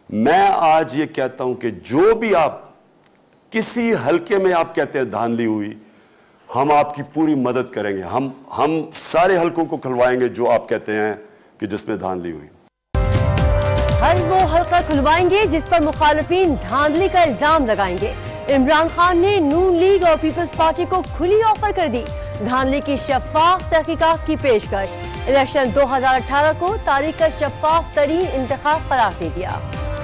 میں آج یہ کہتا ہوں کہ جو بھی آپ کسی حلقے میں آپ کہتے ہیں دھاندلی ہوئی، ہم آپ کی پوری مدد کریں گے. ہم سارے حلقوں کو کھلوائیں گے جو آپ کہتے ہیں کہ جس میں دھاندلی ہوئی. ہر وہ حلقہ کھلوائیں گے جس پر مخالفین دھاندلی کا الزام لگائیں گے. عمران خان نے نون لیگ اور پیپلز پارٹی کو کھلی آفر کر دی دھاندلی کی شفاف تحقیقات کی پیشکش. الیکشن 2018 کو تاریخ کا شفاف ترین انتخاب قرار دے دیا.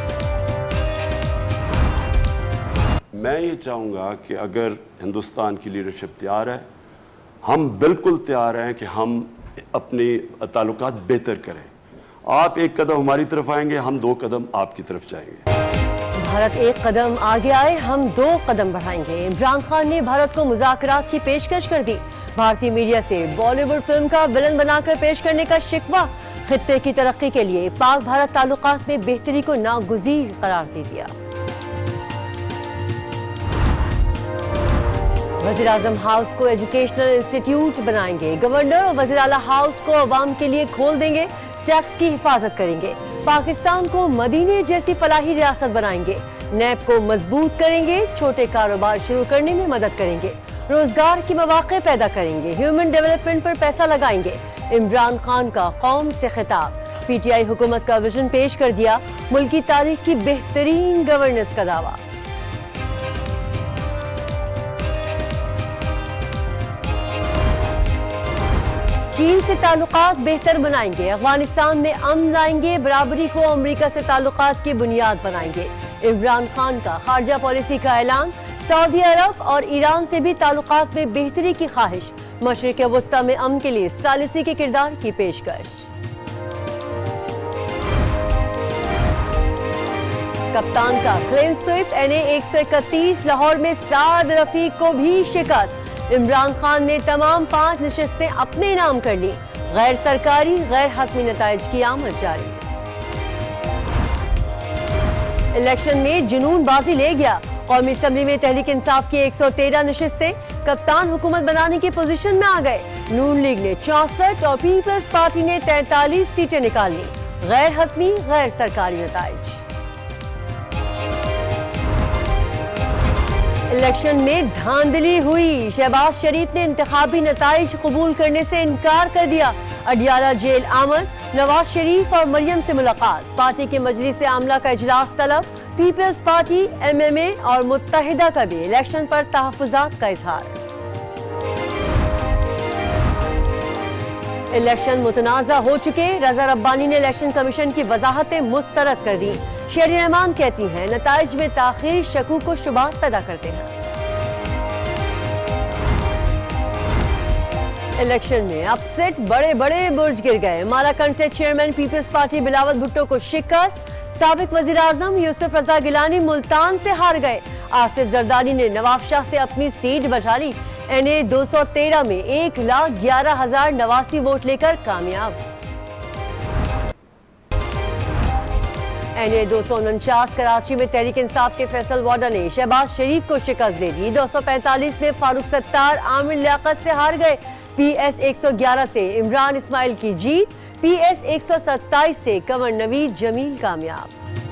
میں یہ چاہوں گا کہ اگر ہندوستان کی لیڈرشپ تیار ہے، ہم بالکل تیار ہیں کہ ہم اپنے تعلقات بہتر کریں. آپ ایک قدم ہماری طرف آئیں گے، ہم 2 قدم آپ کی طرف جائیں گے. بھارت ایک قدم آگے آئے، ہم 2 قدم بڑھائیں گے. عمران خان نے بھارت کو مذاکرات کی پیشکش کر دی. بھارتی میڈیا سے بالی ووڈ فلم کا ولن بنا کر پیش کرنے کا شکوہ. خطے کی ترقی کے لیے پاک بھارت تعلقات میں بہتری کو ناگزیر قرار دے دیا. وزیراعظم ہاؤس کو ایجوکیشنل انسٹیٹیوٹ بنائیں گے. گورنر اور وزیر اعلیٰ ہاؤس کو عوام کے لیے کھول دیں گے. ٹیکس کی حفاظت کریں گے. پاکستان کو مدینے جیسی فلاحی ریاست بنائیں گے. نیب کو مضبوط کریں گے. چھوٹے کاروبار شروع کرنے میں مدد کریں گے. روزگار کے مواقع پیدا کریں گے. ہیومن ڈیولپمنٹ پر پیسہ لگائیں گے. عمران خان کا قوم سے خطاب. پی ٹی آئی حکومت کا ویژن پیش کر دیا. ملکی تاریخ کی بہترین گورننس کا دعویٰ. چین سے تعلقات بہتر بنائیں گے. افغانستان میں امن لائیں گے. برابری کو امریکہ سے تعلقات کی بنیاد بنائیں گے. عمران خان کا خارجہ پالیسی کا اعلان. سعودی عرب اور ایران سے بھی تعلقات میں بہتری کی خواہش. مشرق وسطیٰ میں امن کے لیے ثالثی کے کردار کی پیشکش. کپتان کا کلین سویپ. NA 131 لاہور میں سعد رفیق کو بھی شکست. عمران خان نے تمام 5 نشستیں اپنے نام کر لی. غیر سرکاری غیر حتمی نتائج کی آمد جاری. الیکشن میں جنون بازی لے گیا. قومی اسمبلی میں تحریک انصاف کی 113 نشستیں. کپتان حکومت بنانے کی پوزیشن میں آ گئے. نون لیگ نے 64 اور پیپلز پارٹی نے 43 سیٹیں نکال لی. غیر حتمی غیر سرکاری نتائج. الیکشن میں دھاندلی ہوئی. شہباز شریف نے انتخابی نتائج قبول کرنے سے انکار کر دیا. اڈیالہ جیل آمد. نواز شریف اور مریم سے ملاقات. پارٹی کے مجلس عاملہ کا اجلاس طلب. پیپلز پارٹی MMA اور متحدہ کا بھی الیکشن پر تحفظات کا اظہار. الیکشن متنازع ہو چکے. رضا ربانی نے الیکشن کمیشن کی وضاحتیں مسترد کر دی. شہری رحمان کہتی ہیں نتائج میں تاخیر شکوک و شبہات پیدا کرتے ہیں. الیکشن میں اپ سیٹ. بڑے بڑے برج گر گئے. مالاکنڈ سے chairman peoples party Bilawal Bhutto کو شکست. سابق وزیر اعظم یوسف رضا گیلانی ملتان سے ہار گئے. آصف زرداری نے نواب شاہ سے اپنی سیٹ بچا لی. NA 213 میں 1,11,089 ووٹ لے کر کامیاب. NA 249 کراچی میں تحریک انصاف کے فیصل واڈا نے شہباز شریف کو شکست دے دی. 245 میں فاروق ستار عامر لیاقت سے ہار گئے. PS 111 سے عمران اسماعیل کی جیت. PS 127 سے کنور نوید جمیل کامیاب.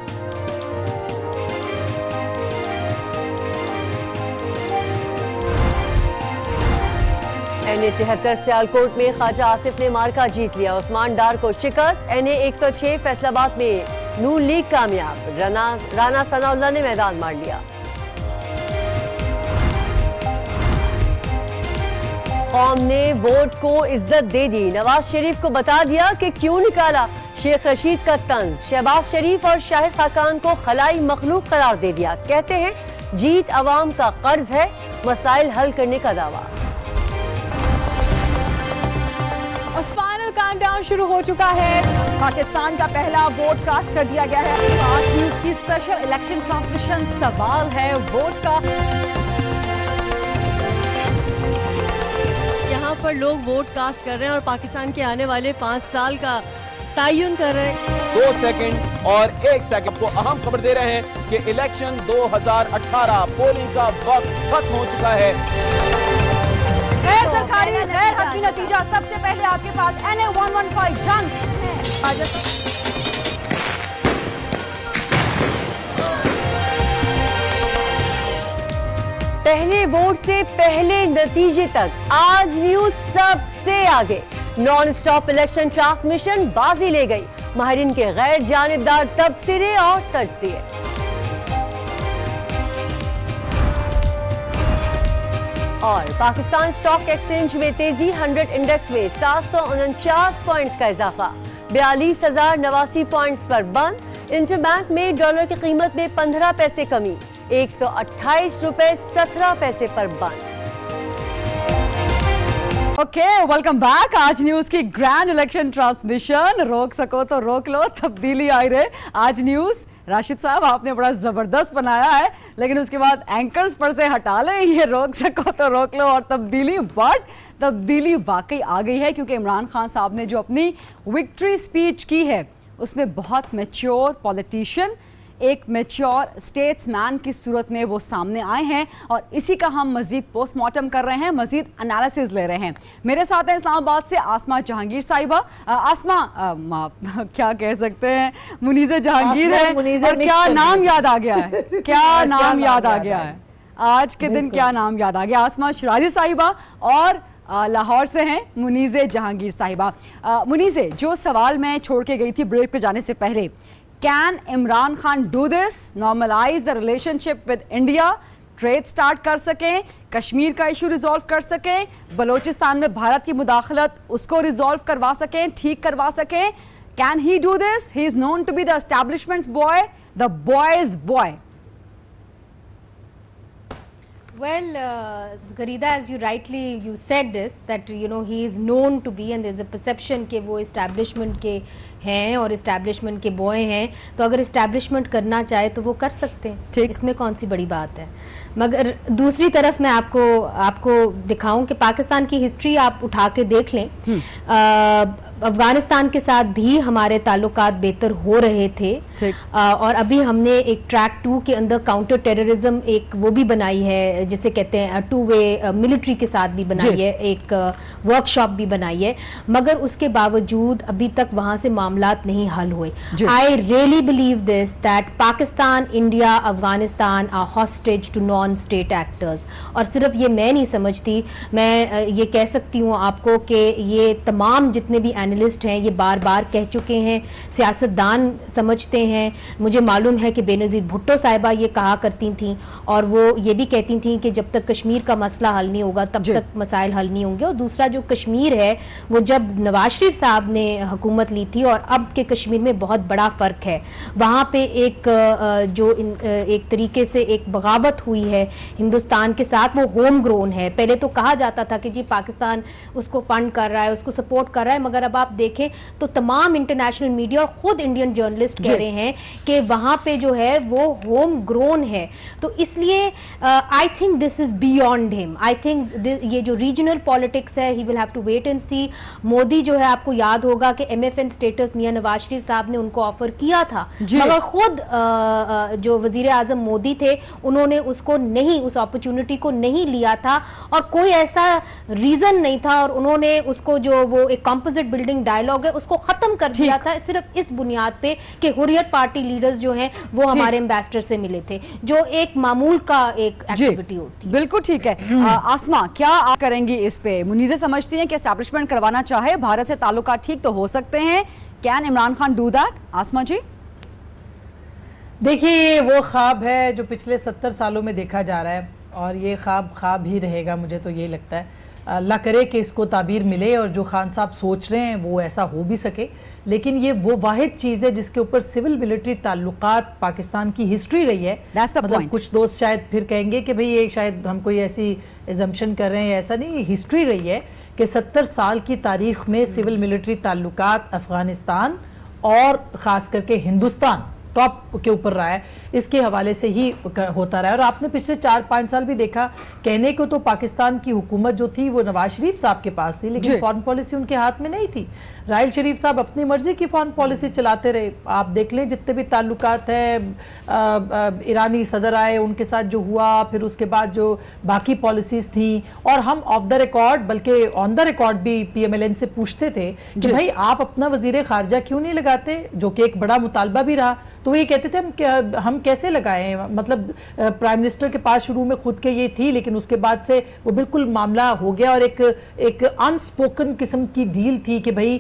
NA 73 سیالکوٹ میں خواجہ آصف نے مارکا جیت لیا. عثمان ڈار کو شکست. NA 106 فیصل آباد میں نون لیگ کامیاب. رانا ثناء اللہ نے میدان مار لیا. قوم نے ووٹ کو عزت دے دی. نواز شریف کو بتا دیا کہ کیوں نکالا. شیخ رشید کا طنز. شہباز شریف اور شاہد خاقان کو خلائی مخلوق قرار دے دیا. کہتے ہیں جیت عوام کا قرض ہے. مسائل حل کرنے کا دعویٰ. فائنل کاؤنٹ ڈاؤن شروع ہو چکا ہے. پاکستان کا پہلا ووٹ کاسٹ کر دیا گیا ہے. فاسٹ نیوز کی اسپیشل الیکشن ٹرانسمیشن. سوال ہے ووٹ کا. یہاں پر لوگ ووٹ کاسٹ کر رہے ہیں اور پاکستان کے آنے والے 5 سال کا تعین کر رہے ہیں. 2 سیکنڈ اور 1 سیکنڈ کو اہم خبر دے رہے ہیں کہ الیکشن 2018 پولنگ کا وقت ختم ہو چکا ہے. غیر سرکاری غیر حتمی نتیجہ سب سے پہلے آپ کے پاس. NA 115 جنگ वोट से पहले नतीजे तक आज न्यूज सबसे आगे। नॉन स्टॉप इलेक्शन ट्रांसमिशन बाजी ले गई। माहिरीन के गैर जानिबदार तबसरे और तजज़िये। और पाकिस्तान स्टॉक एक्सचेंज में तेजी, 100 इंडेक्स में 749 पॉइंट्स का इजाफा, 42,089 पॉइंट्स पर बंद। इंटरबैंक में डॉलर की कीमत में 15 पैसे कमी, 128 रुपए 17 पैसे पर बंद। Okay, welcome back. आज न्यूज की ग्रैंड इलेक्शन ट्रांसमिशन, रोक सको तो रोक लो, तब्दीली आई रहे। आज न्यूज राशिद साहब आपने बड़ा जबरदस्त बनाया है, लेकिन उसके बाद एंकर्स पर से हटा ले, ये रोक सको तो रोक लो और तब्दीली। बट तब्दीली वाकई आ गई है, क्योंकि इमरान खान साहब ने जो अपनी विक्ट्री स्पीच की है उसमें बहुत मैच्योर पॉलिटिशियन, एक मैच्योर स्टेट्समैन की सूरत में वो सामने आए हैं, और इसी का हम मजीद पोस्टमार्टम कर रहे हैं, मजीद एनालिसिस ले रहे हैं। मेरे साथ हैं इस्लामाबाद से आसमा जहांगीर साहिबा। आसमा, क्या कह सकते हैं, मुनीज़े जहांगीर है, और क्या नाम याद आ गया है, क्या नाम याद आ गया है आज के दिन, क्या नाम याद आ गया। आसमा शिराजी साहिबा और लाहौर से हैं मुनीज़े जहांगीर साहिबा। मुनीज़े, जो सवाल मैं छोड़ के गई थी ब्रेक पे जाने से पहले, can Imran Khan do this, normalize the relationship with India, trade start कर सकें, कश्मीर का इशू रिजॉल्व कर सकें, बलोचिस्तान में भारत की मुदाखलत उसको रिजॉल्व करवा सकें, ठीक करवा सकें? Can he do this? He is known to be the establishment's boy, the boys boy. Well, Garida, as you said this, that he is known to be, and there is a perception कि वो establishment के हैं और establishment के boy हैं, तो अगर establishment करना चाहे तो वो कर सकते हैं, इसमें कौन सी बड़ी बात है। मगर दूसरी तरफ मैं आपको दिखाऊं कि पाकिस्तान की हिस्ट्री आप उठा के देख लें, अफगानिस्तान के साथ भी हमारे ताल्लुकात बेहतर हो रहे थे, और अभी हमने एक ट्रैक 2 के अंदर काउंटर टेररिज्म एक वो भी बनाई है, जिसे कहते हैं 2 वे मिलिट्री के साथ भी बनाई है, एक वर्कशॉप भी बनाई है, मगर उसके बावजूद अभी तक वहां से मामलात नहीं हल हुए। I really believe this, that Pakistan, India, Afghanistan are hostage to non state actors. और सिर्फ ये मैं नहीं समझती, मैं ये कह सकती हूँ आपको कि ये तमाम जितने भी एनालिस्ट हैं ये बार बार कह चुके हैं, सियासतदान समझते हैं। मुझे मालूम है कि बेनज़ीर भुट्टो साहिबा ये कहा करती थीं, और वो ये भी कहती थीं कि जब तक कश्मीर का मसला हल नहीं होगा तब तक मसाइल हल नहीं होंगे। और दूसरा जो कश्मीर है, वो जब नवाज शरीफ साहब ने हुकूमत ली थी और अब के कश्मीर में बहुत बड़ा फ़र्क है। वहाँ पे एक तरीके से एक बगावत हुई है हिंदुस्तान के साथ, वो होम ग्रोन है। पहले तो कहा जाता था कि जी पाकिस्तान उसको फंड कर रहा है, उसको सपोर्ट कर रहा है, मगर अब आप देखें तो तमाम इंटरनेशनल मीडिया और खुद इंडियन जर्नलिस्ट कह रहे हैं कि वहां पे जो है वो होम ग्रोन है। तो इसलिए I think this is beyond him. I think ये जो रीजनल पॉलिटिक्स है, he will have to wait and see. Modi जो है, आपको याद होगा कि MFN स्टेटस मियां नवाज शरीफ साहब ने उनको ऑफर किया था, मगर खुद जो वजीर आजम मोदी थे उन्होंने उसको नहीं, उस अपॉर्चुनिटी को नहीं लिया था, और कोई ऐसा रीजन नहीं था, और उन्होंने उसको जो वो एक कॉम्पोजिट बिल्डिंग डायलॉग है उसको खत्म कर दिया था, सिर्फ इस बुनियाद पे कि हुर्रियत पार्टी लीडर्स जो हैं वो हमारे एम्बेसडर से मिले थे, जो एक मामूल का एक एक्टिविटी होती है। बिल्कुल ठीक है। आसमा, क्या आप करेंगी इस पे? मुनीज़े समझती हैं कि एस्टैब्लिशमेंट करवाना चाहे, भारत से ताल्लुकात ठीक तो हो सकते हैं, can Imran Khan do that? Asma ji, देखिए, वो ख्वाब है जो पिछले 70 सालों में देखा जा रहा है, और ये ख्वाब ही रहेगा, मुझे तो ये लगता है। अल्लाह करे कि इसको ताबीर मिले और जो खान साहब सोच रहे हैं वो ऐसा हो भी सके। लेकिन ये वो वाहिद चीज़ है जिसके ऊपर सिविल मिलिट्री ताल्लुकात पाकिस्तान की हिस्ट्री रही है। मतलब कुछ दोस्त शायद फिर कहेंगे कि भाई ये शायद हम कोई ऐसी एजम्पशन कर रहे हैं, ऐसा नहीं, ये हिस्ट्री रही है कि 70 साल की तारीख में सिविल मिलिट्री ताल्लुकात अफगानिस्तान और ख़ास करके हिंदुस्तान टॉप के ऊपर रहा है, इसके हवाले से ही होता रहा है। और आपने पिछले 4-5 साल भी देखा, कहने को तो पाकिस्तान की हुकूमत जो थी वो नवाज शरीफ साहब के पास थी, लेकिन फॉरेन पॉलिसी उनके हाथ में नहीं थी। राहिल शरीफ साहब अपनी मर्जी की फॉरेन पॉलिसी चलाते रहे। आप देख लें जितने भी ताल्लुकात हैं, ईरानी सदर आए, उनके साथ जो हुआ, फिर उसके बाद जो बाकी पॉलिसीज थी, और हम ऑफ द रिकॉर्ड बल्कि ऑन द रिकॉर्ड भी PMLN से पूछते थे कि भाई आप अपना वजीर खारजा क्यों नहीं लगाते, जो कि एक बड़ा मुतालबा भी रहा। तो वो ये कहते थे हम कैसे लगाएं, मतलब प्राइम मिनिस्टर के पास शुरू में खुद के ये थी, लेकिन उसके बाद से वो बिल्कुल मामला हो गया और एक अनस्पोकन किस्म की डील थी कि भाई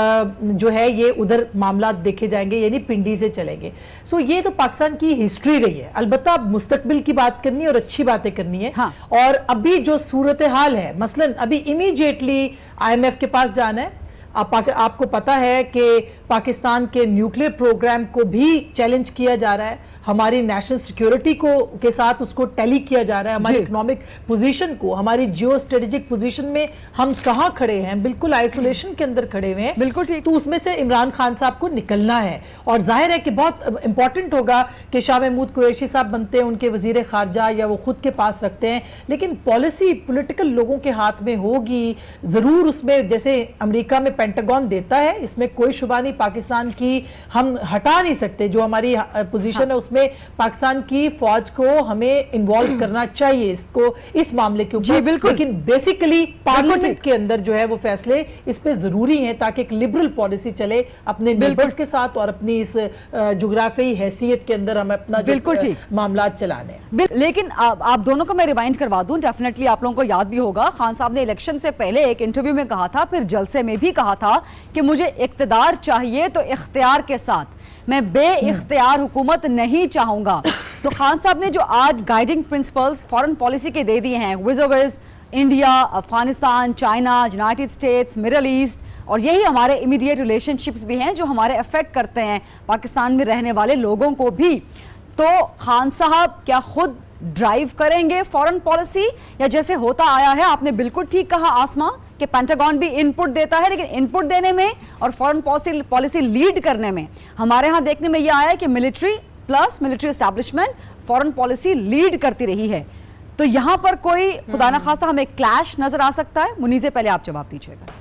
जो है ये उधर मामला देखे जाएंगे, यानी पिंडी से चलेंगे। सो ये तो पाकिस्तान की हिस्ट्री रही है। अलबत्ता मुस्तकबिल की बात करनी है और अच्छी बातें करनी है। हाँ। और अभी जो सूरत हाल है, मसलन अभी इमीडिएटली IMF के पास जाना है। आपको पता है कि पाकिस्तान के न्यूक्लियर प्रोग्राम को भी चैलेंज किया जा रहा है, हमारी नेशनल सिक्योरिटी के साथ उसको टैली किया जा रहा है, हमारी इकोनॉमिक पोजीशन को, हमारी जियो स्ट्रेटेजिक पोजीशन में हम कहाँ खड़े हैं, बिल्कुल आइसोलेशन के अंदर खड़े हुए हैं। बिल्कुल ठीक। तो उसमें से इमरान खान साहब को निकलना है और जाहिर है कि बहुत इंपॉर्टेंट होगा कि शाह महमूद कुरैशी साहब बनते हैं, उनके वजीर खारजा या वो खुद के पास रखते हैं, लेकिन पॉलिसी पॉलिटिकल लोगों के हाथ में होगी जरूर। उसमें जैसे अमेरिका में पेंटागन देता है, इसमें कोई शुबा नहीं, पाकिस्तान की हम हटा नहीं सकते, जो हमारी पोजीशन है उसमें पाकिस्तान की फौज को हमें इन्वॉल्व करना चाहिए इसको, इस मामले के ऊपर। लेकिन बेसिकली पार्लियामेंट के अंदर जो है वो फैसले इस पे जरूरी हैं ताकि एक लिबरल पॉलिसी चले अपने नेबर्स के साथ और अपनी इस जोग्राफी हैसियत के अंदर हम अपना मामला चलाने। लेकिन आप दोनों को मैं रिमाइंड करवा दूं, डेफिनेटली आप लोगों को याद भी होगा, खान साहब ने इलेक्शन से पहले एक इंटरव्यू में कहा था, फिर जलसे में भी कहा था कि मुझे इख्तियार चाहिए तो इख्तियार के साथ, मैं बे-इख्तियार हुकूमत नहीं चाहूंगा। तो खान साहब ने जो आज गाइडिंग प्रिंसिपल्स फॉरेन पॉलिसी के दे दिए हैं, viz India, Afghanistan, China, United States, Middle East, और यही हमारे इमीडिएट रिलेशनशिप्स भी हैं जो हमारे अफेक्ट करते हैं पाकिस्तान में रहने वाले लोगों को भी। तो खान साहब क्या खुद ड्राइव करेंगे फॉरेन पॉलिसी, या जैसे होता आया है, आपने बिल्कुल ठीक कहा आसमा, कि पेंटागन भी इनपुट देता है, लेकिन इनपुट देने में और फॉरेन पॉलिसी लीड करने में हमारे यहाँ देखने में यह आया है कि military plus military establishment foreign policy lead करती रही है। तो यहाँ पर कोई खुदा ना खास्ता हमें क्लैश नजर आ सकता है। मुनीज़े, पहले आप जवाब दीजिएगा।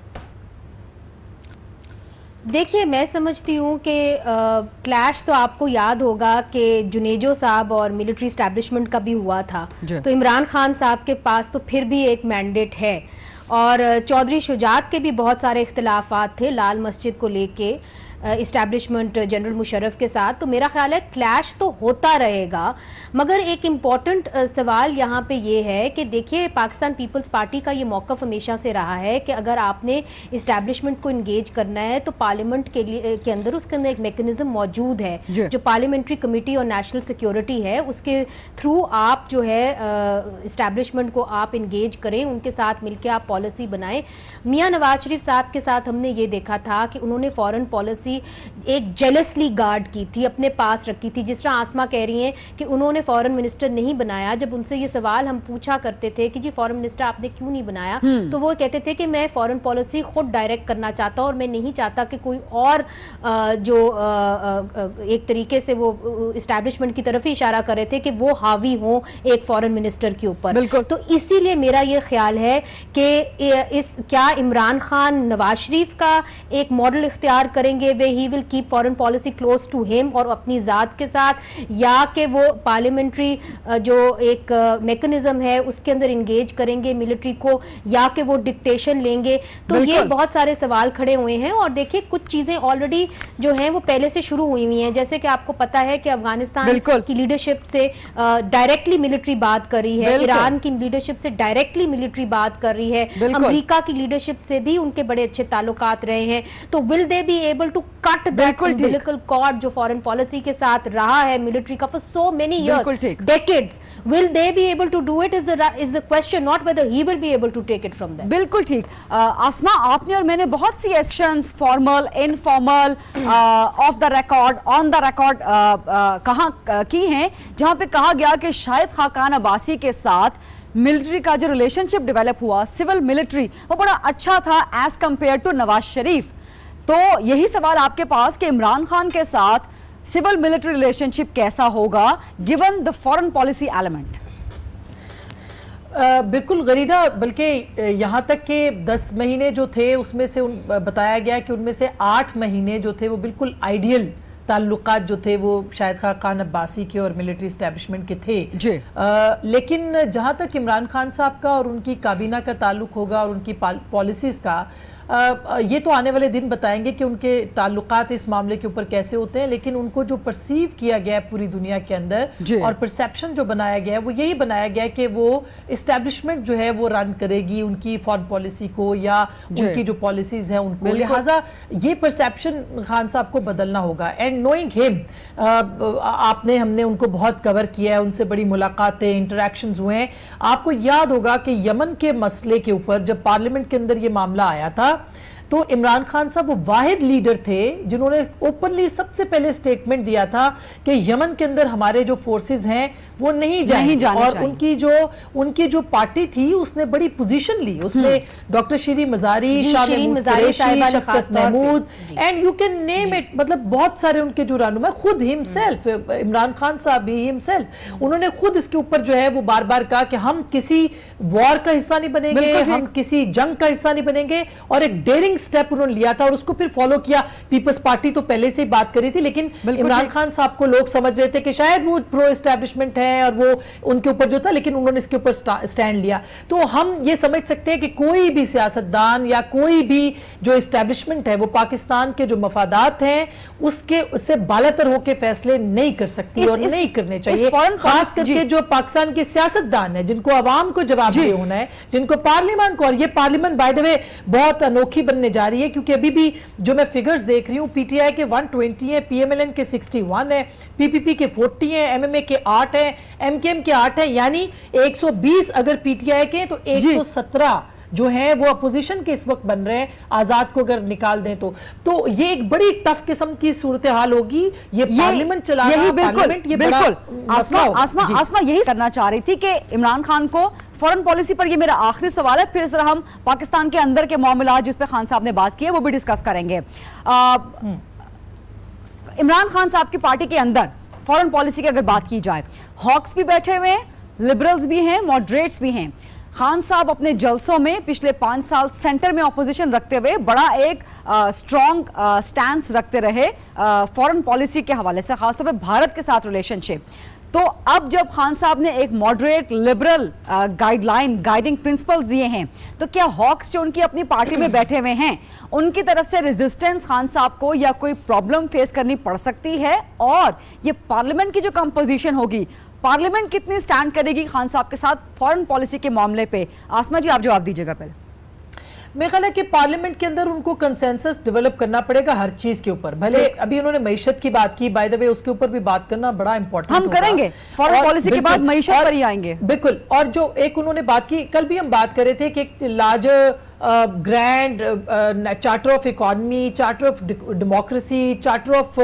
देखिए, मैं समझती हूँ कि क्लैश तो आपको याद होगा कि जुनेजो साहब और मिलिट्री एस्टैब्लिशमेंट का भी हुआ था, तो इमरान खान साहब के पास तो फिर भी एक मैंडेट है, और चौधरी शुजात के भी बहुत सारे इख्तिलाफात थे लाल मस्जिद को लेके इस्टेब्लिशमेंट जनरल मुशर्रफ के साथ। तो मेरा ख्याल है क्लैश तो होता रहेगा, मगर एक इम्पॉर्टेंट सवाल यहाँ पे ये है कि देखिए, पाकिस्तान पीपल्स पार्टी का ये मौक़िफ़ हमेशा से रहा है कि अगर आपने इस्टेब्लिशमेंट को इंगेज करना है तो पार्लियामेंट के अंदर उसके अंदर एक मेकनिज़म मौजूद है, जो पार्लियामेंट्री कमेटी और नेशनल सिक्योरिटी है, उसके थ्रू आप जो है इस्टेब्लिशमेंट को आप इंगेज करें, उनके साथ मिलकर आप पॉलिसी बनाएं। मियाँ नवाज शरीफ साहब के साथ हमने ये देखा था कि उन्होंने फॉरेन पॉलिसी एक जेलसली गार्ड की थी, अपने पास रखी थी। जिस तरह आसमा कह रही हैं कि उन्होंने फॉरेन मिनिस्टर नहीं बनाया, जब उनसे ये सवाल हम पूछा करते थे कि जी फॉरेन मिनिस्टर आपने क्यों नहीं बनाया, तो वो कहते थे कि मैं फॉरेन पॉलिसी खुद डायरेक्ट करना चाहता हूं और मैं नहीं चाहता कि कोई और जो एक तरीके से वो इस्टेब्लिशमेंट की तरफ ही इशारा कर रहे थे कि वो हावी हो एक फॉरेन मिनिस्टर के ऊपर। तो इसीलिए मेरा ये ख्याल है कि क्या इमरान खान नवाज शरीफ का एक मॉडल इख्तियार करेंगे, he will keep foreign policy close to him और अपनी जात के साथ, या कि वो पार्लियामेंट्री जो एक मैकेनिज्म है उसके अंदर इंगेज करेंगे मिलिट्री को, या कि वो डिक्टेशन लेंगे। तो ये बहुत सारे सवाल खड़े हुए हैं। और देखिए, कुछ चीजें ऑलरेडी जो हैं वो पहले से शुरू हुई हुई हैं, जैसे कि आपको पता है कि अफगानिस्तान की लीडरशिप से डायरेक्टली मिलिट्री बात कर रही है, ईरान की लीडरशिप से डायरेक्टली मिलिट्री बात कर रही है, अमेरिका की लीडरशिप से भी उनके बड़े अच्छे ताल्लुकात रहे हैं। तो will they be able to cut that umbilical cord जो फॉरेन पॉलिसी के साथ रहा है मिलिट्री का for so many years, decades, will they be able to do it is the question, not whether he will be able to take it from them. बिल्कुल ठीक। आसमा, आपने और मैंने बहुत सी actions formal, informal, off the record, on the record कहाँ की हैं, जहां पे कहा गया कि शाहिद खाकान अब्बासी के साथ मिलिट्री का जो रिलेशनशिप डेवलप हुआ, सिविल मिलिट्री, वो बड़ा अच्छा था as compared to Nawaz Sharif. तो यही सवाल आपके पास कि इमरान खान के साथ सिविल मिलिट्री रिलेशनशिप कैसा होगा given the foreign policy element. बिल्कुल गरीदा, बल्कि यहाँ तक कि 10 महीने जो थे उसमें से बताया गया कि उनमें से 8 महीने जो थे वो बिल्कुल आइडियल ताल्लुकात जो थे वो शाहिद खान अब्बासी के और मिलिट्री एस्टैब्लिशमेंट के थे। लेकिन जहाँ तक इमरान खान साहब का और उनकी काबीना का ताल्लुक होगा और उनकी पॉलिसीज़ का, یہ تو آنے والے دن بتائیں گے کہ ان کے تعلقات اس معاملے کے اوپر کیسے ہوتے ہیں، لیکن ان کو جو پرسیو کیا گیا ہے پوری دنیا کے اندر اور پرسیپشن جو بنایا گیا ہے وہ یہی بنایا گیا ہے کہ وہ اسٹیبلشمنٹ جو ہے وہ رن کرے گی ان کی فارن پالیسی کو یا ان کی جو پالیسیز ہیں ان کو، لہٰذا یہ پرسیپشن خان صاحب کو بدلنا ہوگا. اینڈ نوئنگ ہم، ہم نے ان کو بہت کور کیا ہے، ان سے بڑی ملاقاتیں انٹریکشنز ہوئے ہیں. آپ کو یاد ہوگا کہ یمن کے مسئلے کے اوپر جب پارلیمنٹ کے اندر یہ معاملہ آیا تھا تو عمران خان صاحب وہ واحد لیڈر تھے جنہوں نے اوپنلی سب سے پہلے سٹیٹمنٹ دیا تھا کہ یمن کے اندر ہمارے جو فورسز ہیں وہ نہیں جائیں، اور ان کی جو پارٹی تھی اس نے بڑی پوزیشن لی، اس میں doctor Shireen Mazari, Shafqat Mahmood, and you can name it, مطلب بہت سارے ان کے جو رہنما، خود ہمسیلف عمران خان صاحب بھی ہمسیلف انہوں نے خود اس کے اوپر جو ہے وہ بار بار کہا کہ ہم کسی وار کا حصہ نہیں بنیں گے، ہم کسی جنگ کا حصہ نہیں بنیں گے، اور ایک ڈیرنگ سٹیپ انہوں نے لیا تھا اور اس کو پھر فالو کیا. پیپلز پارٹی تو پہلے سے ہی بات کری تھی، لیکن عمران خان صاحب کو لوگ سمجھ رہے تھے کہ شاید وہ پرو اسٹیبلشمنٹ ہے اور وہ ان کے اوپر جو تھا، لیکن انہوں نے اس کے اوپر سٹینڈ لیا. تو ہم یہ سمجھ سکتے ہیں کہ کوئی بھی سیاستدان یا کوئی بھی جو اسٹیبلشمنٹ ہے وہ پاکستان کے جو مفادات ہیں اس سے بالاتر ہو کے فیصلے نہیں کر سکتی اور نہیں کرنے چاہیے. خاص کر کے جو پاکستان کے سیاستدان ہیں جن کو عوام کو جواب دہ ہونا ہے، جن کو پارلیمان کو، اور یہ پارلیمان بائی دا وے بہت انوکھی بننے جا رہی ہے کیونکہ ابھی بھی جو میں فگرز دیکھ رہی ہوں، پی ٹی آئی کے 120 ہیں، پی ایم ایل این کے 61 ہیں، پی پی پی کے 40 ہیں، ایم ایم اے کے 8 ہیں، ایم کے ایم کے 8 ہیں، یعنی 120 اگر پی ٹی آئی کے ہیں تو 117 جو ہیں وہ اپوزیشن کے اس وقت بن رہے ہیں. آزاد کو اگر نکال دیں تو یہ ایک بڑی ٹف قسم کی صورتحال ہوگی. یہ پارلیمنٹ چلا رہا ہے، پارلیمنٹ یہ بڑا مسئلہ ہوگا. آسما یہی کرنا چاہ رہی تھی کہ عمران خان کو فورن پالیسی پر، یہ میرا آخری سوال ہے، پھر اس طرح ہم پاکستان کے اندر کے معاملات جس پہ خان صاحب نے بات کی ہے وہ بھی ڈسکس کریں گے. عمران خان صاحب کی پارٹی کے اندر فورن پالیسی کی اگر بات کی جائے، ہاکس بھی بیٹھے ہوئے ہیں، لبرلز بھی ہیں، ماڈریٹس بھی ہیں. خان صاحب اپنے جلسوں میں پچھلے 5 سال سینٹر میں اپوزیشن رکھتے ہوئے بڑا ایک سٹرونگ سٹینس رکھتے رہے فورن پالیسی کے حوالے سے، خاص طور پہ بھارت کے ساتھ ریلیشن شپ. تو اب جب خان صاحب نے ایک moderate liberal guideline, guiding principles دیے ہیں، تو کیا ہاکس جو ان کی اپنی پارٹی میں بیٹھے ہوئے ہیں ان کی طرف سے ریزسٹنس خان صاحب کو یا کوئی پرابلم فیس کرنی پڑ سکتی ہے؟ اور یہ پارلیمنٹ کی جو کمپوزیشن ہوگی، پارلیمنٹ کتنی سٹینڈ کرے گی خان صاحب کے ساتھ فورن پالیسی کے معاملے پہ؟ آسما جی آپ جواب دیجیے گا پہلے. میرے خیال ہے کہ پارلیمنٹ کے اندر ان کو کنسنسس ڈیولپ کرنا پڑے گا ہر چیز کے اوپر. بھلے ابھی انہوں نے معیشت کی بات کی، بائی دا وے اس کے اوپر بھی بات کرنا بڑا امپورٹنٹ ہم کریں گے، فورن پالیسی کے بعد معیشت پر ہی آئیں گے. بالکل. اور جو ایک انہوں نے بات کی، کل بھی ہم بات کر رہے تھے کہ ایک larger grand charter of economy, charter of democracy, charter of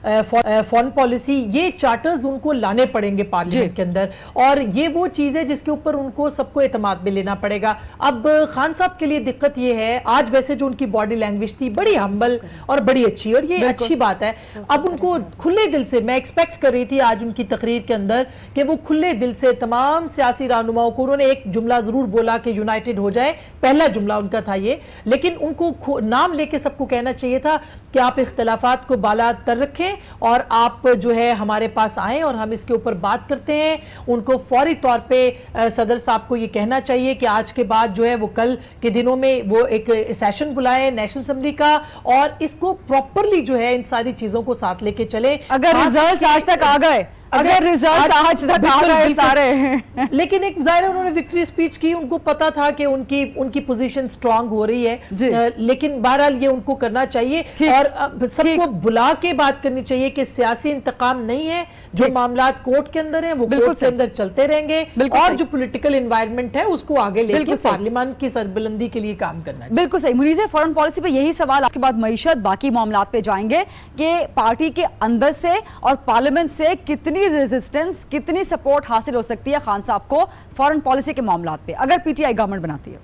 foreign policy, یہ چارٹرز ان کو لانے پڑیں گے پارلیمنٹ کے اندر، اور یہ وہ چیز ہے جس کے اوپر ان کو سب کو اعتماد میں لینا پڑے گا. اب خان صاحب کے لیے دقت یہ ہے، آج ویسے جو ان کی باڈی لینگویج تھی بڑی ہمبل اور بڑی اچھی، اور یہ اچھی بات ہے. اب ان کو کھلے دل سے، میں ایکسپیکٹ کر رہی تھی آج ان کی تقریر کے اندر کہ وہ کھلے دل سے تمام سیاسی رہنماؤں کو، انہوں نے ایک جملہ ضرور بولا کہ یونائٹڈ ہو جائے، پہلا جملہ ان کا تھا یہ، لیکن ان کو نام لے کے سب کو کہنا چاہیے تھا کہ آپ اختلافات کو بالا تر رکھیں اور آپ جو ہے ہمارے پاس آئیں اور ہم اس کے اوپر بات کرتے ہیں. ان کو فوری طور پہ صدر صاحب کو یہ کہنا چاہیے کہ آج کے بعد جو ہے وہ کل کے دنوں میں وہ ایک سیشن بلائیں نیشنل اسمبلی کا، اور اس کو پراپرلی جو ہے ان ساری چیزوں کو ساتھ لے کے چلے. اگر ریزلٹ آج تک آ گئے، اگر ریزلٹ آج تک آ گئے سارے، لیکن ایک ظاہر انہوں نے وکٹری سپیچ کی، ان کو پتا تھا کہ ان کی پوزیشن سٹرونگ ہو رہی ہے، لیکن بہرحال یہ ان کو کرنا چاہیے اور سب کو بلا کے بات کرنی چاہیے کہ سیاسی انتقام نہیں ہے، جو معاملات کورٹ کے اندر ہیں وہ کورٹ کے اندر چلتے رہیں گے، اور جو پولیٹیکل انوائرمنٹ ہے اس کو آگے لے کے پارلیمان کی سربلندی کے لیے کام کرنا چاہیے. بالکل صحیح. منیزہ، فورن پالیسی پہ یہی سوال، اس کے بعد معیشت، باقی معاملات پہ جائیں گے کہ پارٹی کے اندر سے اور پارلیمنٹ سے کتنی ریزسٹنس، کتنی سپورٹ حاصل ہو سکتی ہے خان صاحب کو فورن پالیسی کے معاملات پہ اگر پی ٹی آئی گورنمنٹ بناتی ہے؟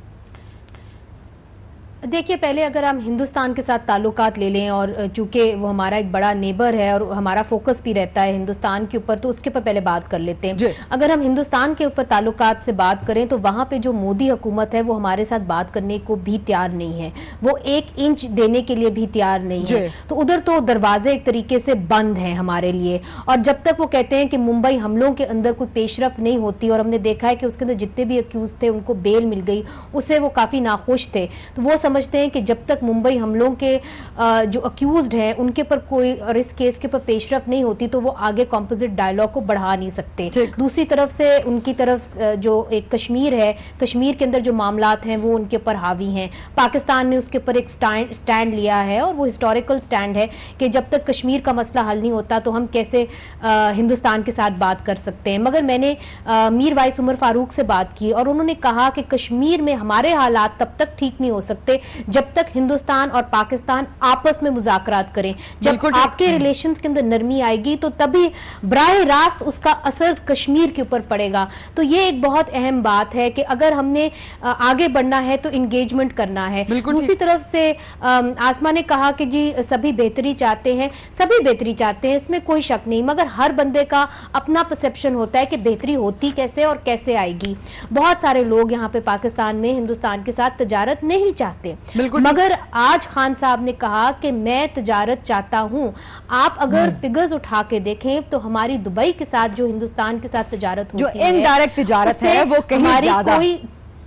دیکھیے، پہلے اگر ہم ہندوستان کے ساتھ تعلقات لے لیں، اور چونکہ وہ ہمارا ایک بڑا نیبر ہے اور ہمارا فوکس بھی رہتا ہے ہندوستان کے اوپر، تو اس کے اوپر پہلے بات کر لیتے ہیں. اگر ہم ہندوستان کے اوپر تعلقات سے بات کریں تو وہاں پہ جو مودی حکومت ہے وہ ہمارے ساتھ بات کرنے کو بھی تیار نہیں ہے، وہ 1 انچ دینے کے لیے بھی تیار نہیں ہے. تو ادھر تو دروازے ایک طریقے سے بند ہیں ہمارے لیے، اور جب تک وہ کہتے ہیں کہ ممبئی حملوں کے اندر کوئی پیش رفت نہیں ہوتی، اور ہم نے دیکھا ہے کہ اس کے اندر جتنے بھی اکیوز تھے ان کو بیل مل گئی، اس سے وہ کافی ناخوش تھے. تو وہ समझते हैं कि जब तक मुंबई हमलों के जो अक्यूज्ड हैं उनके पर कोई और इस केस के ऊपर पेशरफ नहीं होती तो वो आगे कॉम्पोजिट डायलॉग को बढ़ा नहीं सकते। दूसरी तरफ से उनकी तरफ जो एक कश्मीर है, कश्मीर के अंदर जो मामलात हैं वो उनके ऊपर हावी हैं। पाकिस्तान ने उसके ऊपर एक स्टैंड लिया है और वो हिस्टोरिकल स्टैंड है कि जब तक कश्मीर का मसला हल नहीं होता तो हम कैसे हिंदुस्तान के साथ बात कर सकते हैं। मगर मैंने मीर वाइस उमर फारूक से बात की और उन्होंने कहा कि कश्मीर में हमारे हालात तब तक ठीक नहीं हो सकते जब तक हिंदुस्तान और पाकिस्तान आपस में मुज़ाकरात करें। जब आपके रिलेशंस के अंदर नरमी आएगी तो तभी बराह रास्त उसका असर कश्मीर के ऊपर पड़ेगा। तो ये एक बहुत अहम बात है कि अगर हमने आगे बढ़ना है तो इंगेजमेंट करना है। दूसरी तरफ से आसमा ने कहा कि जी सभी बेहतरी चाहते हैं, सभी बेहतरी चाहते हैं, इसमें कोई शक नहीं, मगर हर बंदे का अपना परसेप्शन होता है कि बेहतरी होती कैसे और कैसे आएगी। बहुत सारे लोग यहाँ पे पाकिस्तान में हिंदुस्तान के साथ तजारत नहीं चाहते, मगर आज खान साहब ने कहा कि मैं तजारत चाहता हूँ। आप अगर फिगर्स उठा के देखें तो हमारी दुबई के साथ जो हिंदुस्तान के साथ तजारत होती है, जो इनडायरेक्ट तजारत है वो कहीं ज्यादा, कोई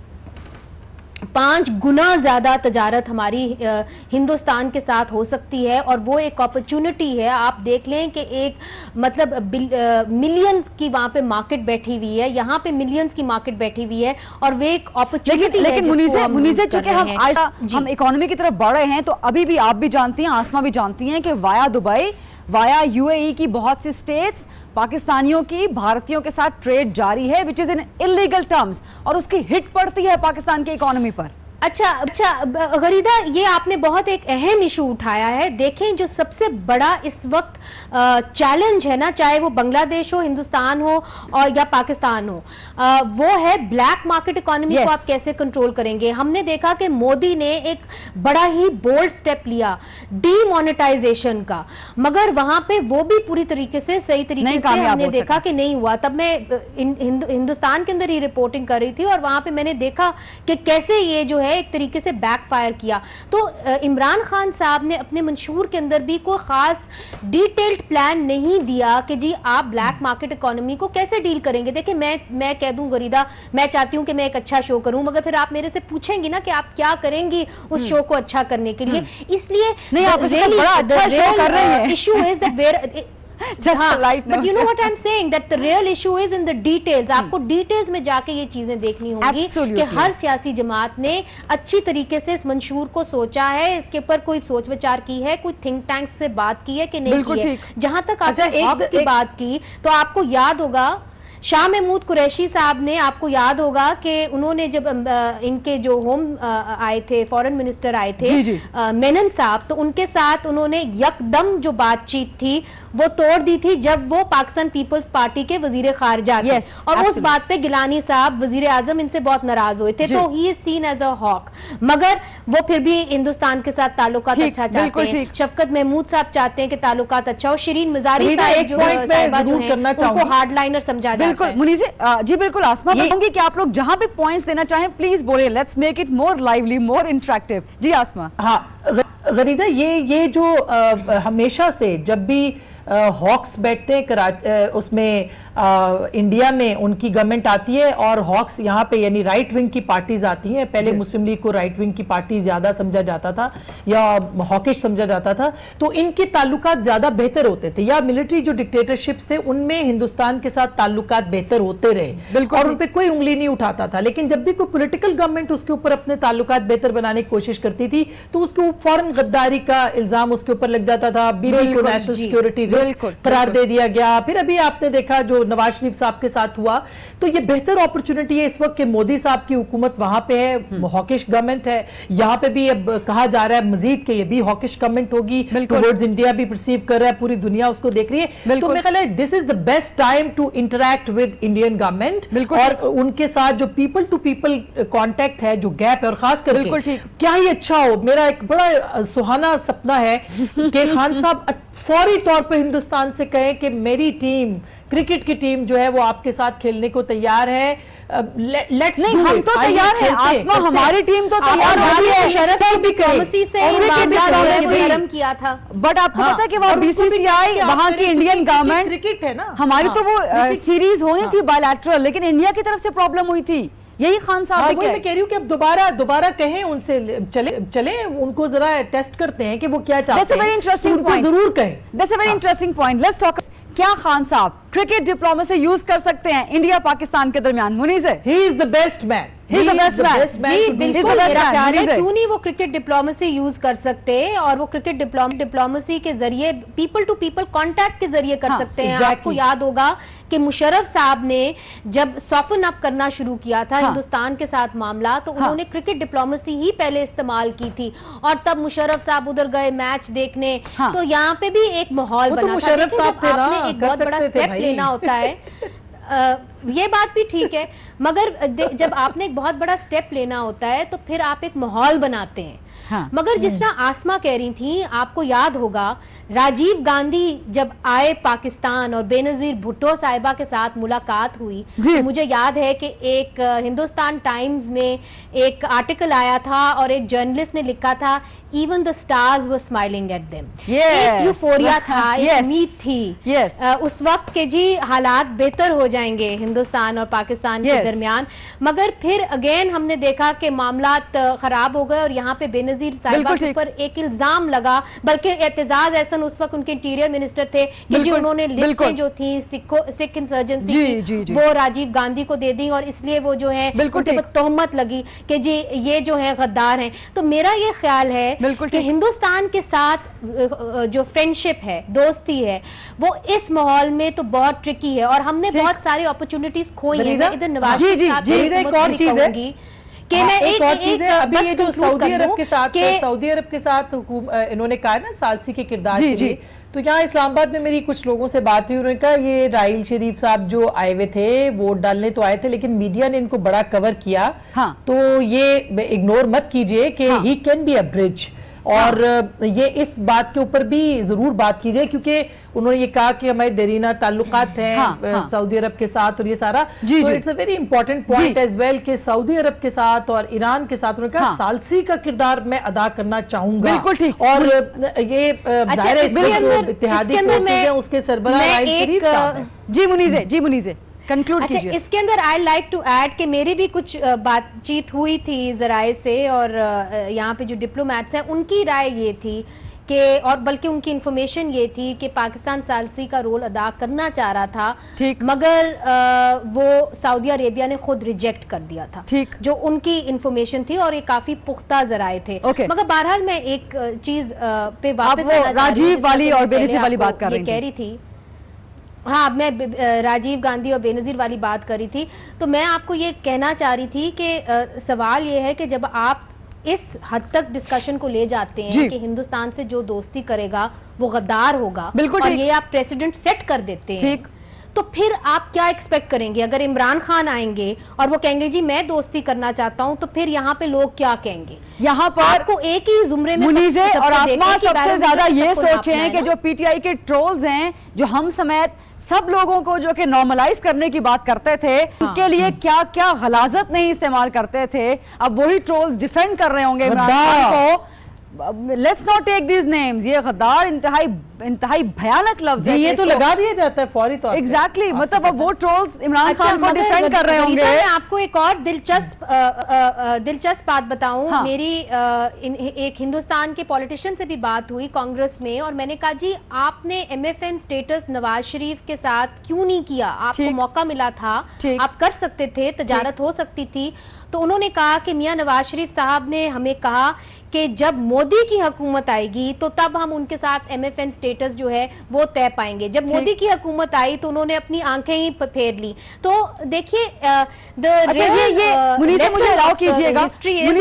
5 गुना ज्यादा तजारत हमारी हिंदुस्तान के साथ हो सकती है और वो एक अपॉर्चुनिटी है। आप देख लें कि एक मतलब मिलियंस की वहां पे मार्केट बैठी हुई है, यहाँ पे मिलियंस की मार्केट बैठी हुई है और वो एक अपॉर्चुनिटी है। लेकिन मुनीज़े चूंकि हम इकोनॉमी की तरफ बढ़ रहे हैं तो अभी भी आप भी जानती हैं, आसमा भी जानती हैं कि वाया दुबई, वाया यूएई की बहुत सी स्टेट्स पाकिस्तानियों की भारतीयों के साथ ट्रेड जारी है which is in illegal terms और उसकी हिट पड़ती है पाकिस्तान की इकोनॉमी पर। अच्छा गरीदा, ये आपने बहुत एक अहम इशू उठाया है। देखें जो सबसे बड़ा इस वक्त चैलेंज है ना, चाहे वो बांग्लादेश हो, हिंदुस्तान हो और या पाकिस्तान हो, वो है ब्लैक मार्केट इकोनॉमी को आप कैसे कंट्रोल करेंगे। हमने देखा कि मोदी ने एक बड़ा ही बोल्ड स्टेप लिया डीमोनेटाइजेशन का, मगर वहां पे वो भी पूरी तरीके से सही तरीके से हमने देखा कि नहीं हुआ। तब मैं हिंदुस्तान के अंदर ही रिपोर्टिंग कर रही थी और वहां पे मैंने देखा कि कैसे ये जो है एक तरीके से बैकफायर किया। तो इमरान खान साहब ने अपने मंशूर के अंदर भी कोई खास डिटेल्ड प्लान नहीं दिया कि जी आप ब्लैक मार्केट इकोनॉमी को कैसे डील करेंगे। देखिए मैं कह दूं गरीदा, मैं चाहती हूं कि मैं एक अच्छा शो करूं, मगर फिर आप मेरे से पूछेंगी ना कि आप क्या करेंगी उस शो को अच्छा करने के लिए। इसलिए नहीं, आप बड़ा अच्छा शो कर रहे हैं। Issue is that where but you know what I'm saying, that the real issue is in the details. आपको डिटेल्स में जाके ये चीजें देखनी होंगी कि हर सियासी जमात ने अच्छी तरीके से इस मंशूर को सोचा है, इसके ऊपर कोई सोच विचार की है, कोई थिंक टैंक से बात की है कि नहीं की है। जहां तक आपने हॉक्स की बात की तो आपको याद होगा शाह महमूद कुरैशी साहब ने, आपको याद होगा कि उन्होंने जब इनके जो होम आए थे, फॉरेन मिनिस्टर आए थे मेनन साहब, तो उनके साथ उन्होंने यकदम जो बातचीत थी वो तोड़ दी थी जब वो पाकिस्तान पीपल्स पार्टी के वजीर खारजा थे और उस बात पे गिलानी साहब वजीर आजम इनसे बहुत नाराज हुए थे। तो he is seen as a hawk, मगर वो फिर भी हिंदुस्तान के साथ ताल्लुकात अच्छा चाहते हैं। शफकत महमूद साहब चाहते हैं कि ताल्लुकात अच्छा हो। शिरीन मजारी साहब जो उनको हार्डलाइनर समझा जाता है। बिल्कुल मुनीज़े, जी बिल्कुल आसमा, बताऊंगी कि आप लोग जहां पे पॉइंट्स देना चाहें प्लीज बोलिए, let's make it more lively, more interactive. जी आसमा। हाँ गरीदा, ये जो हमेशा से जब भी हॉक्स बैठते हैं उसमें इंडिया में उनकी गवर्नमेंट आती है और हॉक्स यहाँ पे यानी राइट विंग की पार्टीज आती हैं। पहले मुस्लिम लीग को राइट विंग की पार्टी ज्यादा समझा जाता था या हॉकिश समझा जाता था, तो इनके ताल्लुकात ज्यादा बेहतर होते थे, या मिलिट्री जो डिक्टेटरशिप्स थे उनमें हिंदुस्तान के साथ ताल्लुकात बेहतर होते रहे और उन पे कोई उंगली नहीं उठाता था। लेकिन जब भी कोई पॉलिटिकल गवर्नमेंट उसके ऊपर अपने ताल्लुकात बेहतर बनाने की कोशिश करती थी तो उसको फौरन गद्दारी का इल्जाम उसके ऊपर लग जाता था, बीबी को नेशनल सिक्योरिटी करार दे दिया गया। फिर अभी आपने देखा जो नवाज शरीफ साहब के साथ हुआ, तो ये बेहतर अपॉर्चुनिटी है इस वक्त कि मोदी साहब की हुकूमत वहां पे है, हॉकिश गवर्नमेंट है। यहाँ पे भी अब कहा जा रहा है मजीद कि ये भी हॉकिश गवर्नमेंट होगी, टुवर्ड्स इंडिया भी परसीव कर रहा है, पूरी दुनिया उसको देख रही है। तो मेरे ख्याल है this is the best time to interact with Indian government और उनके साथ जो पीपल टू पीपल कॉन्टेक्ट है, जो गैप है, और खास करके क्या ही अच्छा हो। मेरा एक बड़ा सुहाना सपना है कि खान साहब फौरी तौर पे हिंदुस्तान से कहें कि मेरी टीम, क्रिकेट की टीम जो है वो आपके साथ खेलने को तैयार है। लेट्स नहीं, हम तो तैयार हैं आसमा, हमारी टीम तो तैयार है। शरफ की डिप्लोमेसी से गरम किया था, बट आपको पता है कि वहाँ बीसीसीआई, वहाँ की इंडियन गवर्नमेंट, क्रिकेट है ना, हमारी तो वो सीरीज होनी थी बायलैटरल, लेकिन इंडिया की तरफ से प्रॉब्लम हुई थी। یہی خان صاحب میں کہہ رہی ہوں کہ اب دوبارہ کہیں ان سے چلیں ان کو ذرا ٹیسٹ کرتے ہیں کہ وہ کیا چاہتے ہیں، ان کو ضرور کہیں. That's a very interesting point. Let's talk. کیا خان صاحب کرکٹ ڈپلومیسی یوز کر سکتے ہیں انڈیا پاکستان کے درمیان؟ منیز ہے he is the best man. جی بالکل میرا خیال ہے کیوں نہیں وہ کرکٹ ڈپلومیسی یوز کر سکتے اور وہ کرکٹ ڈپلومیسی کے ذریعے پیپل ٹو پیپل کانٹیکٹ کے ذریعے کر سکتے ہیں. آپ کو یاد ہوگا کہ مشرف صاحب نے جب سافن اپ کرنا شروع کیا تھا ہندوستان کے ساتھ معاملات تو انہوں نے کرکٹ ڈپلومیسی ہی پہلے استعمال کی تھی اور تب مشرف صاحب ادھر گئے میچ دیکھنے تو یہاں پہ بھی ایک ماحول بنا تھا. مشرف صاحب آپ نے ایک بہت بڑا اسٹیپ لینا ہوتا ہے یہ بات بھی ٹھیک ہے مگر جب آپ نے ایک بہت بڑا سٹیپ لینا ہوتا ہے تو پھر آپ ایک ماحول بناتے ہیں. مگر جس طرح آسما کہہ رہی تھی آپ کو یاد ہوگا راجیو گاندھی جب آئے پاکستان اور بے نظیر بھٹو صاحبہ کے ساتھ ملاقات ہوئی مجھے یاد ہے کہ ایک ہندوستان ٹائمز میں ایک آرٹیکل آیا تھا اور ایک جرنلسٹ نے لکھا تھا even the stars were smiling at them. ایک یوفوریا تھا ایک امید تھی اس وقت کہ جی حالات بہتر ہو جائیں گے ہندوستان اور پاکستان کے درمیان. مگر پھر اگین ہم نے دیکھا کہ معاملات خراب ہو گئے اور یہاں پہ بے نظیر صاحبہ کے اوپر ایک الزام لگا بلکہ اعتزاز احسن اس وقت ان کے انٹیریئر منسٹر تھے کہ جی انہوں نے لسٹیں جو تھیں سکھ انسرجنسی کی وہ راجیو گاندھی کو دے دی اور اس لیے وہ جو ہے ان کے پر تہمت لگی کہ جی یہ جو ہے غدار ہیں. تو میرا یہ خیال ہے کہ ہندوستان کے ساتھ جو فرینڈشپ ہے دوستی ہے وہ اس ماحول میں تو بہت ٹرکی ہے اور ہم نے بہت سارے اپرچونٹیز کھوئی ہیں. ادھر نواز شریف صاحب ایک اور چیز ہے کہ میں ایک اور چیز ہے ابھی یہ جو سعودی عرب کے ساتھ انہوں نے کہا نا ثالثی کے کردار کے لیے تو یہاں اسلام آباد میں میری کچھ لوگوں سے بات ہوئی انہوں نے کہا یہ راحیل شریف صاحب جو آئے ہوئے تھے ووٹ ڈالنے تو آئے تھے لیکن میڈیا نے ان کو بڑا کور کیا تو یہ اگنور مت کیجئے کہ ہی کین بی اے برج اور یہ اس بات کے اوپر بھی ضرور بات کیجئے کیونکہ انہوں نے یہ کہا کہ ہمارے دیرینہ تعلقات ہیں سعودی عرب کے ساتھ اور یہ سارا تو it's a very important point as well کہ سعودی عرب کے ساتھ اور ایران کے ساتھ انہوں نے کہا ثالثی کا کردار میں ادا کرنا چاہوں گا اور یہ ظاہر ہے جو اتحادی فورسز ہیں اس کے سربراہ راحیل شریف صاحب ہیں. جی منیزے اچھا اس کے اندر آئی لائک ٹو ایڈ کہ میری بھی کچھ بات چیت ہوئی تھی ذرائع سے اور یہاں پہ جو ڈپلومیٹس ہیں ان کی رائے یہ تھی کہ اور بلکہ ان کی انفارمیشن یہ تھی کہ پاکستان ثالثی کا رول ادا کرنا چاہ رہا تھا مگر وہ سعودی عربیہ نے خود ریجیکٹ کر دیا تھا جو ان کی انفارمیشن تھی اور یہ کافی پختہ ذرائع تھے. مگر بہرحال میں ایک چیز پہ واپس راجیو والی اور بے نظیر والی بات کر رہی تھی میں راجیو گاندھی اور بے نظیر والی بات کری تھی تو میں آپ کو یہ کہنا چاہ رہی تھی کہ سوال یہ ہے کہ جب آپ اس حد تک ڈسکشن کو لے جاتے ہیں کہ ہندوستان سے جو دوستی کرے گا وہ غدار ہوگا اور یہ آپ پریسیڈنٹ سیٹ کر دیتے ہیں تو پھر آپ کیا ایکسپیکٹ کریں گے؟ اگر عمران خان آئیں گے اور وہ کہیں گے جی میں دوستی کرنا چاہتا ہوں تو پھر یہاں پہ لوگ کیا کہیں گے؟ یہاں پر آپ کو ایک ہی زمرے میں منیزے اور آسما سب سے زیادہ یہ سوچیں کہ جو پی ٹی آئی کے ٹرولز ہیں جو ہم سمیت سب لوگوں کو جو کہ نارملائز کرنے کی بات کرتے تھے ان کے لیے کیا کیا غلاظت نہیں استعمال کرتے تھے اب وہی ٹرولز ڈیفینڈ کر رہے ہوں گے عمران خان کو. Let's not take these names. یہ غدار انتہائی بھیانک لفظ ہے. یہ تو لگا دیا جاتا ہے فوری طور پر. ایگزیکٹلی مطلب اب وہ ٹرولز عمران خان کو ڈیفینڈ کر رہے ہوں گے. میں آپ کو ایک اور دلچسپ بات بتاؤں. میری ایک ہندوستان کے پولیٹیشین سے بھی بات ہوئی کانگریس میں اور میں نے کہا جی آپ نے M F N status Nawaz Sharif کے ساتھ کیوں نہیں کیا؟ آپ کو موقع ملا تھا آپ کر سکتے تھے تجارت ہو سکتی تھی. تو انہوں نے کہا کہ میاں نواز شریف صاحب نے ہمیں کہا کہ جب مودی کی حکومت آئے گی تو تب ہم ان کے ساتھ ایم ایف این اسٹیٹس جو ہے وہ طے پائیں گے. جب مودی کی حکومت آئی تو انہوں نے اپنی آنکھیں ہی پھیر لی. تو دیکھیے مجھے الاؤ کیجیے گا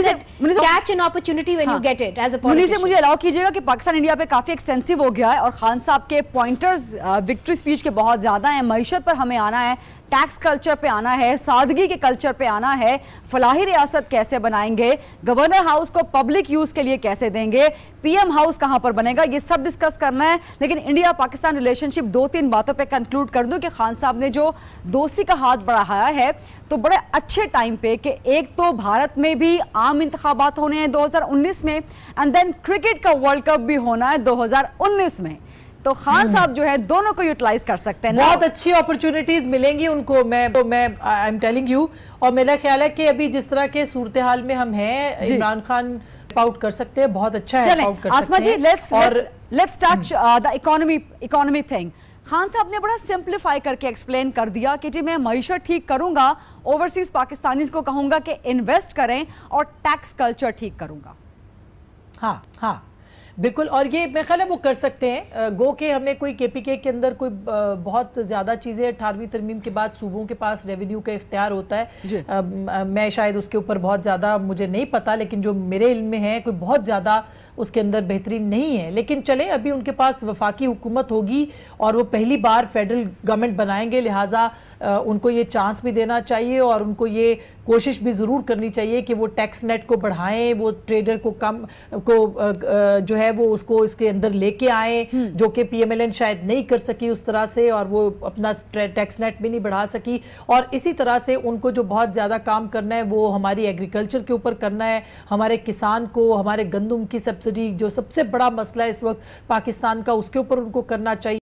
مجھے الاؤ کیجیے گا کہ پاکستان انڈیا پہ کافی ایکسٹینسو ہو گیا ہے اور خان صاحب کے پوائنٹرز وکٹری اسپیچ کے بہت زیادہ ہیں. معیشت پر ہمیں آنا ہے, ٹیکس کلچر پہ آنا ہے, سادگی کے کلچر پہ آنا ہے, فلاحی ریاست کیسے بنائیں گے, گورنر ہاؤس کو پبلک یوز کے لیے کیسے دیں گے, پی ایم ہاؤس کہاں پر بنے گا, یہ سب ڈسکس کرنا ہے. لیکن انڈیا پاکستان ریلیشن شپ 2-3 باتوں پہ کنکلوڈ کر دوں کہ خان صاحب نے جو دوستی کا ہاتھ بڑھایا ہے تو بڑے اچھے ٹائم پہ کہ ایک تو بھارت میں بھی عام انتخابات ہونے ہیں 2019 میں اینڈ دین کرکٹ کا ورلڈ کپ بھی ہونا ہے 2019 میں. तो खान साहब जो है दोनों को यूटिलाइज कर सकते हैं। बहुत अच्छी अपॉर्चुनिटीज मिलेंगी उनको, मैं आई एम टेलिंग यू। और मेरा ख्याल है कि अभी जिस तरह के सूरत हाल में हम हैं, इमरान खान आउट कर सकते हैं, बहुत अच्छा है आउट कर सकते हैं। Asma ji, let's touch the economy thing. Khan साहब ने बड़ा सिंप्लीफाई करके एक्सप्लेन कर दिया कि जी मैं मईशत ठीक करूंगा, ओवरसीज पाकिस्तानीज को कहूंगा कि इन्वेस्ट करें और टैक्स कल्चर ठीक करूंगा। हाँ हाँ बिल्कुल, और ये मेरे ख्याल है वो कर सकते हैं। गो के हमें कोई केपीके के अंदर कोई बहुत ज़्यादा चीज़ें 18वीं तरमीम के बाद सूबों के पास रेवेन्यू का इख्तियार होता है। मैं शायद उसके ऊपर बहुत ज़्यादा मुझे नहीं पता, लेकिन जो मेरे इल्म में है कोई बहुत ज़्यादा उसके अंदर बेहतरीन नहीं है। लेकिन चले, अभी उनके पास वफाकी हुकूमत होगी और वो पहली बार फेडरल गवर्नमेंट बनाएंगे, लिहाजा उनको ये चांस भी देना चाहिए और उनको ये कोशिश भी ज़रूर करनी चाहिए कि वो टैक्स नेट को बढ़ाएं, वो ट्रेडर को कम को जो है वो उसको इसके अंदर लेके आए, जो कि पीएमएलएन शायद नहीं कर सकी उस तरह से, और वो अपना टैक्स नेट भी नहीं बढ़ा सकी। और इसी तरह से उनको जो बहुत ज़्यादा काम करना है वो हमारी एग्रीकल्चर के ऊपर करना है, हमारे किसान को, हमारे गंदम की सब्सिडी जो सबसे बड़ा मसला है इस वक्त पाकिस्तान का, उसके ऊपर उनको करना चाहिए।